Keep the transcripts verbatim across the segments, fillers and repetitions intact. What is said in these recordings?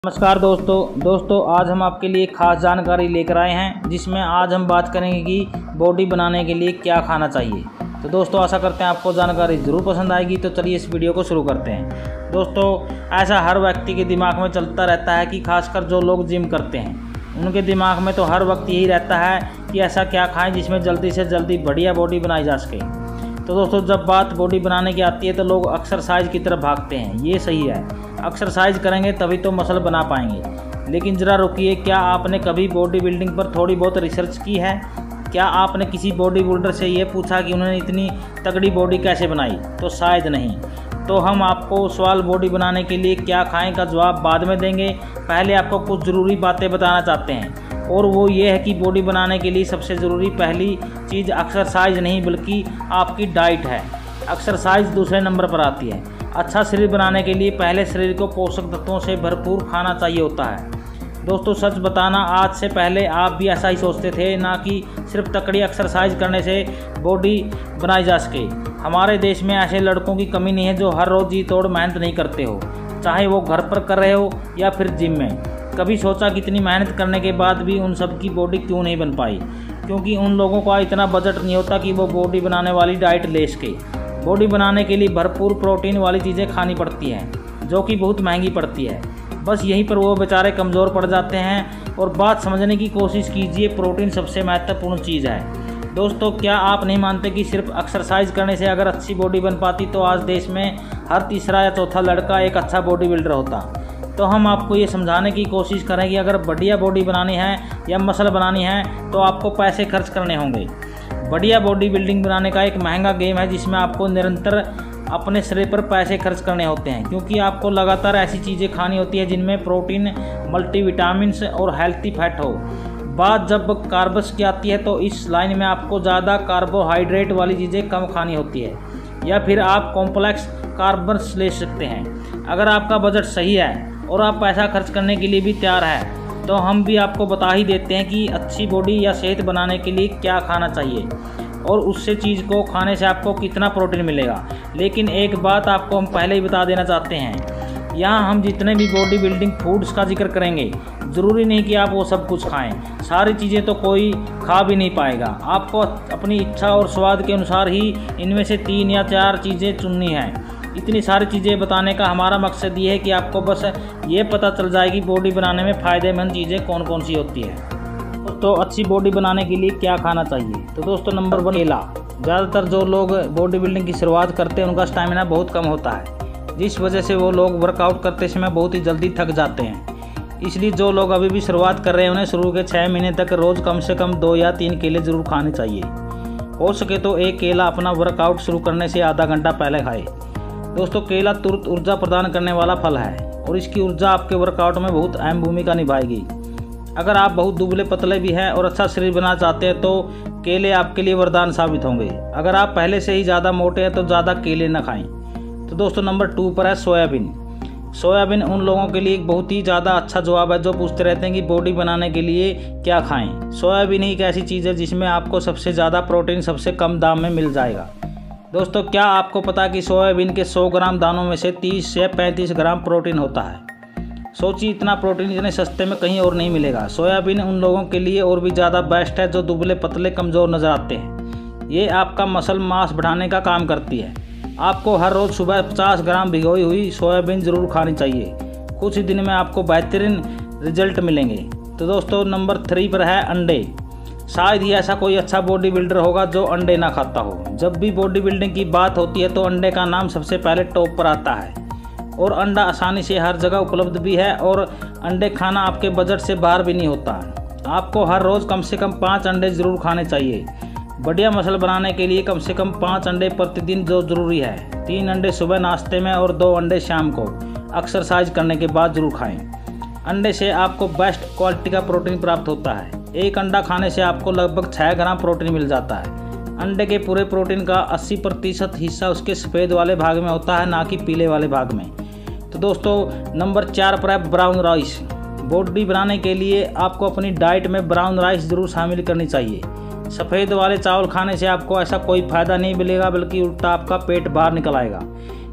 नमस्कार दोस्तों दोस्तों आज हम आपके लिए खास जानकारी लेकर आए हैं, जिसमें आज हम बात करेंगे कि बॉडी बनाने के लिए क्या खाना चाहिए। तो दोस्तों आशा करते हैं आपको जानकारी ज़रूर पसंद आएगी। तो चलिए इस वीडियो को शुरू करते हैं। दोस्तों ऐसा हर व्यक्ति के दिमाग में चलता रहता है कि खासकर जो लोग जिम करते हैं उनके दिमाग में तो हर वक्त यही रहता है कि ऐसा क्या खाएँ जिसमें जल्दी से जल्दी बढ़िया बॉडी बनाई जा सके। तो दोस्तों जब बात बॉडी बनाने की आती है तो लोग एक्सरसाइज की तरफ भागते हैं। ये सही है, एक्सरसाइज करेंगे तभी तो मसल बना पाएंगे। लेकिन ज़रा रुकिए, क्या आपने कभी बॉडी बिल्डिंग पर थोड़ी बहुत रिसर्च की है? क्या आपने किसी बॉडी बिल्डर से ये पूछा कि उन्होंने इतनी तगड़ी बॉडी कैसे बनाई? तो शायद नहीं। तो हम आपको सवाल बॉडी बनाने के लिए क्या खाएं का जवाब बाद में देंगे। पहले आपको कुछ ज़रूरी बातें बताना चाहते हैं, और वो ये है कि बॉडी बनाने के लिए सबसे ज़रूरी पहली चीज़ एक्सरसाइज नहीं बल्कि आपकी डाइट है। एक्सरसाइज दूसरे नंबर पर आती है। अच्छा शरीर बनाने के लिए पहले शरीर को पोषक तत्वों से भरपूर खाना चाहिए होता है। दोस्तों सच बताना, आज से पहले आप भी ऐसा ही सोचते थे, ना कि सिर्फ तकड़ी एक्सरसाइज करने से बॉडी बनाई जा सके। हमारे देश में ऐसे लड़कों की कमी नहीं है जो हर रोज़ जी तोड़ मेहनत नहीं करते हो, चाहे वो घर पर कर रहे हो या फिर जिम में। कभी सोचा कि इतनी मेहनत करने के बाद भी उन सब की बॉडी क्यों नहीं बन पाई? क्योंकि उन लोगों का इतना बजट नहीं होता कि वो बॉडी बनाने वाली डाइट ले सके। बॉडी बनाने के लिए भरपूर प्रोटीन वाली चीज़ें खानी पड़ती हैं, जो कि बहुत महंगी पड़ती है। बस यहीं पर वो बेचारे कमज़ोर पड़ जाते हैं। और बात समझने की कोशिश कीजिए, प्रोटीन सबसे महत्वपूर्ण चीज़ है। दोस्तों क्या आप नहीं मानते कि सिर्फ एक्सरसाइज करने से अगर अच्छी बॉडी बन पाती तो आज देश में हर तीसरा या चौथा लड़का एक अच्छा बॉडी बिल्डर होता? तो हम आपको ये समझाने की कोशिश करें कि अगर बढ़िया बॉडी बनानी है या मसल बनानी है तो आपको पैसे खर्च करने होंगे। बढ़िया बॉडी बिल्डिंग बनाने का एक महंगा गेम है, जिसमें आपको निरंतर अपने शरीर पर पैसे खर्च करने होते हैं, क्योंकि आपको लगातार ऐसी चीज़ें खानी होती है जिनमें प्रोटीन, मल्टीविटामिन्स और हेल्थी फैट हो। बात जब कार्ब्स की आती है तो इस लाइन में आपको ज़्यादा कार्बोहाइड्रेट वाली चीज़ें कम खानी होती है, या फिर आप कॉम्प्लेक्स कार्ब्स ले सकते हैं। अगर आपका बजट सही है और आप पैसा खर्च करने के लिए भी तैयार है तो हम भी आपको बता ही देते हैं कि अच्छी बॉडी या सेहत बनाने के लिए क्या खाना चाहिए और उससे चीज़ को खाने से आपको कितना प्रोटीन मिलेगा। लेकिन एक बात आपको हम पहले ही बता देना चाहते हैं, यहाँ हम जितने भी बॉडी बिल्डिंग फूड्स का जिक्र करेंगे ज़रूरी नहीं कि आप वो सब कुछ खाएं। सारी चीज़ें तो कोई खा भी नहीं पाएगा। आपको अपनी इच्छा और स्वाद के अनुसार ही इनमें से तीन या चार चीज़ें चुननी है। इतनी सारी चीज़ें बताने का हमारा मकसद ये है कि आपको बस ये पता चल जाएगी बॉडी बनाने में फ़ायदेमंद चीज़ें कौन कौन सी होती है। तो अच्छी बॉडी बनाने के लिए क्या खाना चाहिए? तो दोस्तों नंबर वन, केला। ज़्यादातर जो लोग बॉडी बिल्डिंग की शुरुआत करते हैं उनका स्टैमिना बहुत कम होता है, जिस वजह से वो लोग वर्कआउट करते समय बहुत ही जल्दी थक जाते हैं। इसलिए जो लोग अभी भी शुरुआत कर रहे हैं उन्हें शुरू के छः महीने तक रोज़ कम से कम दो या तीन केले ज़रूर खाने चाहिए। हो सके तो एक केला अपना वर्कआउट शुरू करने से आधा घंटा पहले खाए। दोस्तों केला तुरंत ऊर्जा प्रदान करने वाला फल है और इसकी ऊर्जा आपके वर्कआउट में बहुत अहम भूमिका निभाएगी। अगर आप बहुत दुबले पतले भी हैं और अच्छा शरीर बनाना चाहते हैं तो केले आपके लिए वरदान साबित होंगे। अगर आप पहले से ही ज़्यादा मोटे हैं तो ज़्यादा केले न खाएं। तो दोस्तों नंबर टू पर है सोयाबीन। सोयाबीन उन लोगों के लिए एक बहुत ही ज़्यादा अच्छा जवाब है जो पूछते रहते हैं कि बॉडी बनाने के लिए क्या खाएँ। सोयाबीन ही एक ऐसी चीज़ है जिसमें आपको सबसे ज़्यादा प्रोटीन सबसे कम दाम में मिल जाएगा। दोस्तों क्या आपको पता है कि सोयाबीन के सौ ग्राम दानों में से तीस से पैंतीस ग्राम प्रोटीन होता है? सोचिए, इतना प्रोटीन इतने सस्ते में कहीं और नहीं मिलेगा। सोयाबीन उन लोगों के लिए और भी ज़्यादा बेस्ट है जो दुबले पतले कमज़ोर नज़र आते हैं। ये आपका मसल मास बढ़ाने का काम करती है। आपको हर रोज़ सुबह पचास ग्राम भिगोई हुई सोयाबीन ज़रूर खानी चाहिए। कुछ ही दिन में आपको बेहतरीन रिजल्ट मिलेंगे। तो दोस्तों नंबर थ्री पर है अंडे। शायद ही ऐसा कोई अच्छा बॉडी बिल्डर होगा जो अंडे ना खाता हो। जब भी बॉडी बिल्डिंग की बात होती है तो अंडे का नाम सबसे पहले टॉप पर आता है। और अंडा आसानी से हर जगह उपलब्ध भी है और अंडे खाना आपके बजट से बाहर भी नहीं होता। आपको हर रोज़ कम से कम पाँच अंडे ज़रूर खाने चाहिए। बढ़िया मसल बनाने के लिए कम से कम पाँच अंडे प्रतिदिन जो ज़रूरी है। तीन अंडे सुबह नाश्ते में और दो अंडे शाम को एक्सरसाइज करने के बाद ज़रूर खाएँ। अंडे से आपको बेस्ट क्वालिटी का प्रोटीन प्राप्त होता है। एक अंडा खाने से आपको लगभग छः ग्राम प्रोटीन मिल जाता है। अंडे के पूरे प्रोटीन का अस्सी प्रतिशत हिस्सा उसके सफ़ेद वाले भाग में होता है, ना कि पीले वाले भाग में। तो दोस्तों नंबर चार पर है ब्राउन राइस। बॉडी बनाने के लिए आपको अपनी डाइट में ब्राउन राइस ज़रूर शामिल करनी चाहिए। सफ़ेद वाले चावल खाने से आपको ऐसा कोई फ़ायदा नहीं मिलेगा, बल्कि उल्टा आपका पेट बाहर निकल आएगा।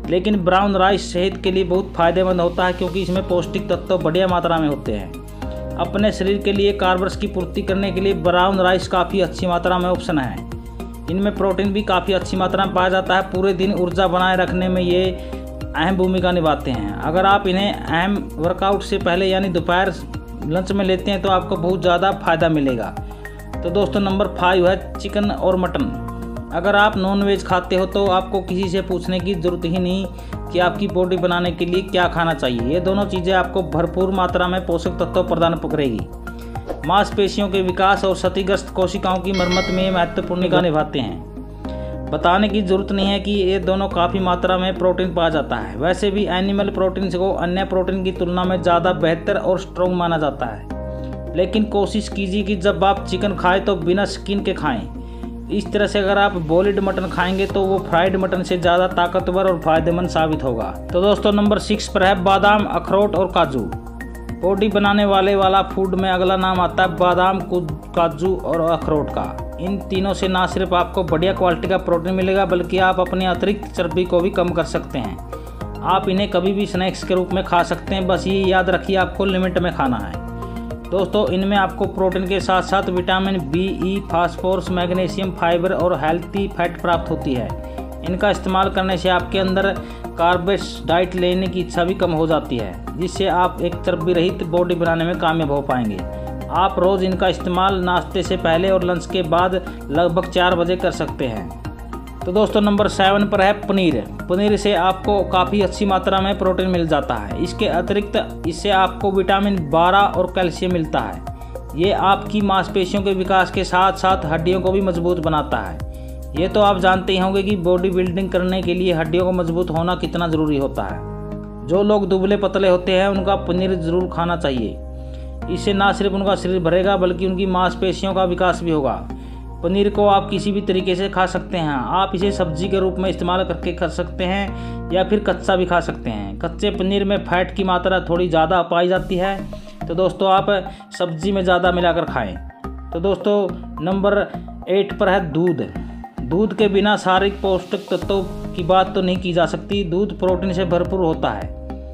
लेकिन ब्राउन राइस सेहत के लिए बहुत फ़ायदेमंद होता है क्योंकि इसमें पौष्टिक तत्व बढ़िया मात्रा में होते हैं। अपने शरीर के लिए कार्ब्स की पूर्ति करने के लिए ब्राउन राइस काफ़ी अच्छी मात्रा में ऑप्शन है। इनमें प्रोटीन भी काफ़ी अच्छी मात्रा में पाया जाता है। पूरे दिन ऊर्जा बनाए रखने में ये अहम भूमिका निभाते हैं। अगर आप इन्हें अहम वर्कआउट से पहले यानी दोपहर लंच में लेते हैं तो आपको बहुत ज़्यादा फ़ायदा मिलेगा। तो दोस्तों नंबर फाइव है चिकन और मटन। अगर आप नॉन वेज खाते हो तो आपको किसी से पूछने की ज़रूरत ही नहीं कि आपकी बॉडी बनाने के लिए क्या खाना चाहिए। ये दोनों चीज़ें आपको भरपूर मात्रा में पोषक तत्व प्रदान करेगी। मांसपेशियों के विकास और क्षतिग्रस्त कोशिकाओं की मरम्मत में महत्वपूर्ण भूमिका निभाते हैं। बताने की ज़रूरत नहीं है कि ये दोनों काफ़ी मात्रा में प्रोटीन पाया जाता है। वैसे भी एनिमल प्रोटीन को अन्य प्रोटीन की तुलना में ज़्यादा बेहतर और स्ट्रॉन्ग माना जाता है। लेकिन कोशिश कीजिए कि जब आप चिकन खाएं तो बिना स्किन के खाएं। इस तरह से अगर आप बॉइल्ड मटन खाएंगे तो वो फ्राइड मटन से ज़्यादा ताकतवर और फायदेमंद साबित होगा। तो दोस्तों नंबर सिक्स पर है बादाम, अखरोट और काजू। बॉडी बनाने वाले वाला फूड में अगला नाम आता है बादाम, काजू और अखरोट का। इन तीनों से ना सिर्फ आपको बढ़िया क्वालिटी का प्रोटीन मिलेगा बल्कि आप अपनी अतिरिक्त चर्बी को भी कम कर सकते हैं। आप इन्हें कभी भी स्नैक्स के रूप में खा सकते हैं, बस ये याद रखिए आपको लिमिट में खाना है। दोस्तों इनमें आपको प्रोटीन के साथ साथ vitamin B, E, phosphorus, magnesium, fibre और हेल्थी फैट प्राप्त होती है। इनका इस्तेमाल करने से आपके अंदर कार्ब्स डाइट लेने की इच्छा भी कम हो जाती है, जिससे आप एक चर्बी रहित बॉडी बनाने में कामयाब हो पाएंगे। आप रोज़ इनका इस्तेमाल नाश्ते से पहले और लंच के बाद लगभग चार बजे कर सकते हैं। तो दोस्तों नंबर सेवन पर है पनीर। पनीर से आपको काफ़ी अच्छी मात्रा में प्रोटीन मिल जाता है। इसके अतिरिक्त इससे आपको विटामिन बारह और कैल्शियम मिलता है। ये आपकी मांसपेशियों के विकास के साथ साथ हड्डियों को भी मजबूत बनाता है। ये तो आप जानते ही होंगे कि बॉडी बिल्डिंग करने के लिए हड्डियों को मजबूत होना कितना ज़रूरी होता है। जो लोग दुबले पतले होते हैं उनका पनीर ज़रूर खाना चाहिए। इससे ना सिर्फ उनका शरीर भरेगा बल्कि उनकी मांसपेशियों का विकास भी होगा। पनीर को आप किसी भी तरीके से खा सकते हैं। आप इसे सब्जी के रूप में इस्तेमाल करके कर सकते हैं या फिर कच्चा भी खा सकते हैं। कच्चे पनीर में फैट की मात्रा थोड़ी ज़्यादा पाई जाती है, तो दोस्तों आप सब्जी में ज़्यादा मिलाकर खाएं। तो दोस्तों नंबर एट पर है दूध। दूध के बिना शारीरिक पौष्टिक तत्वों की बात तो नहीं की जा सकती। दूध प्रोटीन से भरपूर होता है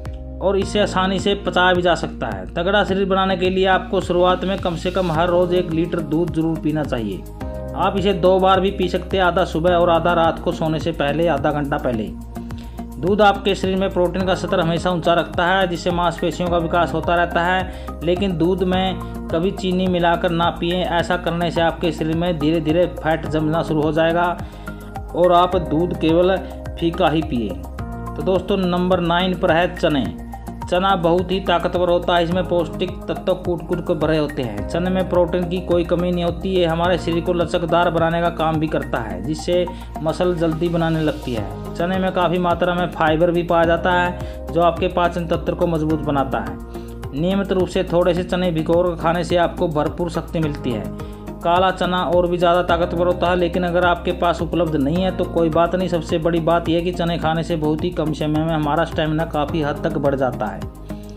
और इसे आसानी से पचाया भी जा सकता है। तगड़ा शरीर बनाने के लिए आपको शुरुआत में कम से कम हर रोज़ एक लीटर दूध जरूर पीना चाहिए। आप इसे दो बार भी पी सकते हैं, आधा सुबह और आधा रात को सोने से पहले आधा घंटा पहले। दूध आपके शरीर में प्रोटीन का स्तर हमेशा ऊंचा रखता है, जिससे मांसपेशियों का विकास होता रहता है। लेकिन दूध में कभी चीनी मिलाकर ना पिएं। ऐसा करने से आपके शरीर में धीरे धीरे फैट जमना शुरू हो जाएगा और आप दूध केवल फीका ही पिए। तो दोस्तों नंबर नाइन पर है चने। चना बहुत ही ताकतवर होता है। इसमें पौष्टिक तत्व कूट कूट कर भरे होते हैं। चने में प्रोटीन की कोई कमी नहीं होती। ये हमारे शरीर को लचकदार बनाने का काम भी करता है, जिससे मसल जल्दी बनाने लगती है। चने में काफ़ी मात्रा में फाइबर भी पाया जाता है, जो आपके पाचन तंत्र को मजबूत बनाता है। नियमित रूप से थोड़े से चने भिगोकर खाने से आपको भरपूर शक्ति मिलती है। काला चना और भी ज़्यादा ताकतवर होता है, लेकिन अगर आपके पास उपलब्ध नहीं है तो कोई बात नहीं। सबसे बड़ी बात यह है कि चने खाने से बहुत ही कम समय में हमारा स्टेमिना काफ़ी हद तक बढ़ जाता है।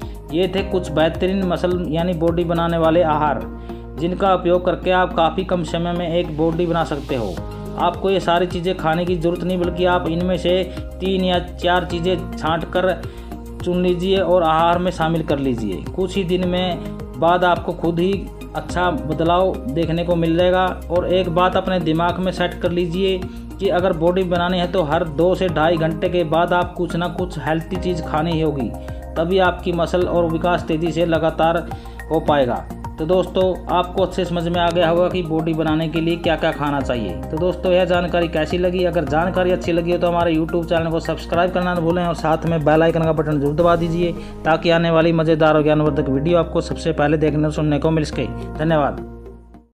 ये थे कुछ बेहतरीन मसल यानी बॉडी बनाने वाले आहार, जिनका उपयोग करके आप काफ़ी कम समय में एक बॉडी बना सकते हो। आपको ये सारी चीज़ें खाने की ज़रूरत नहीं, बल्कि आप इनमें से तीन या चार चीज़ें छाँट कर चुन लीजिए और आहार में शामिल कर लीजिए। कुछ ही दिन में बाद आपको खुद ही अच्छा बदलाव देखने को मिल जाएगा। और एक बात अपने दिमाग में सेट कर लीजिए कि अगर बॉडी बनानी है तो हर दो से ढाई घंटे के बाद आप कुछ ना कुछ हेल्थी चीज़ खानी ही होगी, तभी आपकी मसल और विकास तेज़ी से लगातार हो पाएगा। तो दोस्तों आपको अच्छे समझ में आ गया होगा कि बॉडी बनाने के लिए क्या क्या खाना चाहिए। तो दोस्तों यह जानकारी कैसी लगी? अगर जानकारी अच्छी लगी हो तो हमारे यूट्यूब चैनल को सब्सक्राइब करना न भूलें और साथ में बेल आइकन का बटन जरूर दबा दीजिए, ताकि आने वाली मज़ेदार और ज्ञानवर्धक वीडियो आपको सबसे पहले देखने और सुनने को मिल सके। धन्यवाद।